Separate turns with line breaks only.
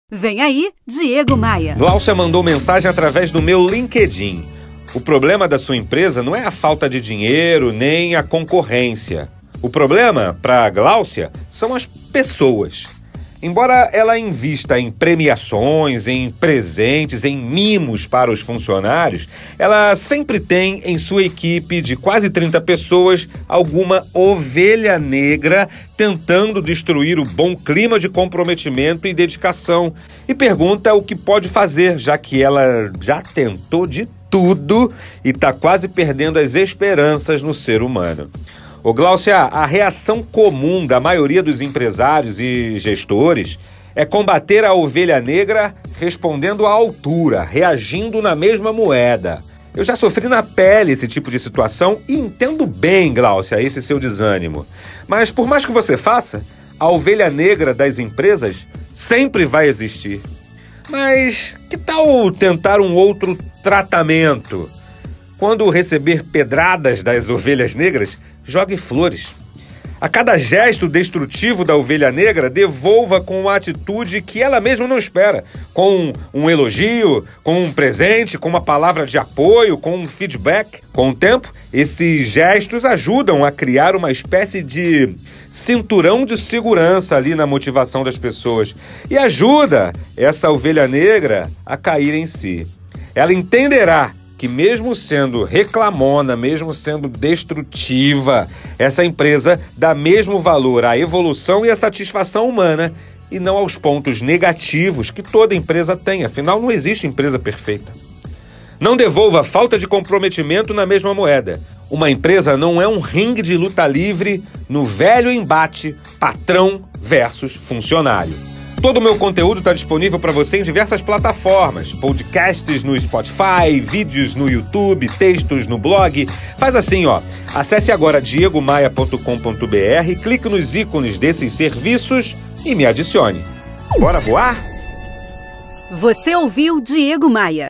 Vem aí, Diego Maia.
Gláucia mandou mensagem através do meu LinkedIn. O problema da sua empresa não é a falta de dinheiro nem a concorrência. O problema, para Gláucia, são as pessoas. Embora ela invista em premiações, em presentes, em mimos para os funcionários, ela sempre tem em sua equipe de quase 30 pessoas alguma ovelha negra tentando destruir o bom clima de comprometimento e dedicação. E pergunta o que pode fazer, já que ela já tentou de tudo e está quase perdendo as esperanças no ser humano. Ô Gláucia, a reação comum da maioria dos empresários e gestores é combater a ovelha negra respondendo à altura, reagindo na mesma moeda. Eu já sofri na pele esse tipo de situação e entendo bem, Gláucia, esse seu desânimo. Mas por mais que você faça, a ovelha negra das empresas sempre vai existir. Mas que tal tentar um outro tratamento? Quando receber pedradas das ovelhas negras, jogue flores. A cada gesto destrutivo da ovelha negra, devolva com uma atitude que ela mesma não espera. Com um elogio, com um presente, com uma palavra de apoio, com um feedback. Com o tempo, esses gestos ajudam a criar uma espécie de cinturão de segurança ali na motivação das pessoas. E ajuda essa ovelha negra a cair em si. Ela entenderá que mesmo sendo reclamona, mesmo sendo destrutiva, essa empresa dá mesmo valor à evolução e à satisfação humana e não aos pontos negativos que toda empresa tem. Afinal, não existe empresa perfeita. Não devolva falta de comprometimento na mesma moeda. Uma empresa não é um ringue de luta livre no velho embate patrão versus funcionário. Todo o meu conteúdo está disponível para você em diversas plataformas, podcasts no Spotify, vídeos no YouTube, textos no blog. Faz assim, acesse agora diegomaia.com.br, clique nos ícones desses serviços e me adicione. Bora voar?
Você ouviu Diego Maia.